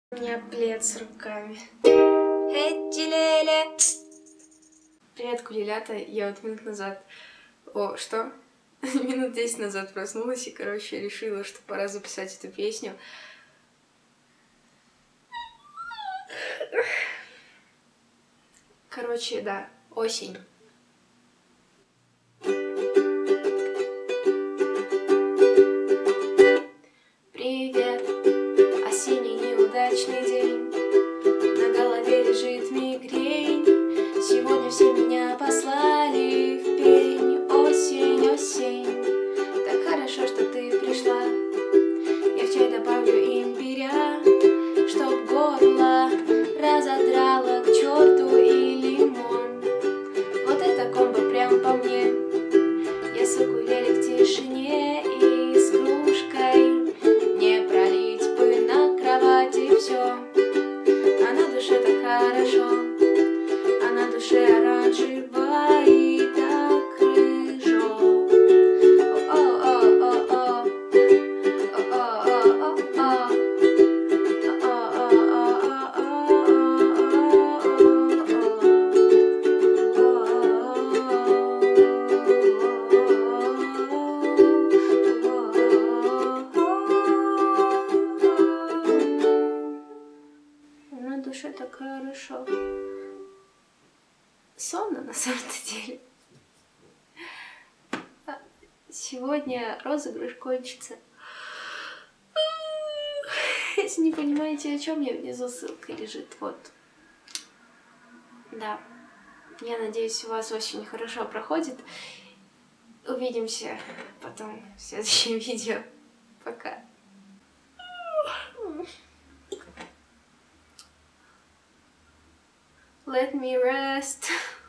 У меня плед с руками. Леле. Привет, Кулилята. Я вот минут назад... О, что? Минут 10 назад проснулась и, короче, решила, что пора записать эту песню. Короче, да, осень. Привет, осенний неудачный день. На голове лежит мигрень. Сегодня все меня послали в пень. Осень, осень, так хорошо, что ты пришла. Я в чай добавлю имбиря, чтоб горло разодрало к черту и лимон. Вот это комбо прям по мне. Я с укулеле в тишине и с кружкой. Не пролить бы на кровати все. А на душе так хорошо, а на душе оранжево и так рыжо. На душе так хорошо. Сонно на самом-то деле. Сегодня розыгрыш кончится. Если не понимаете, о чем я, внизу ссылка лежит. Вот. Да. Я надеюсь, у вас очень хорошо проходит. Увидимся потом в следующем видео. Пока. Let me rest.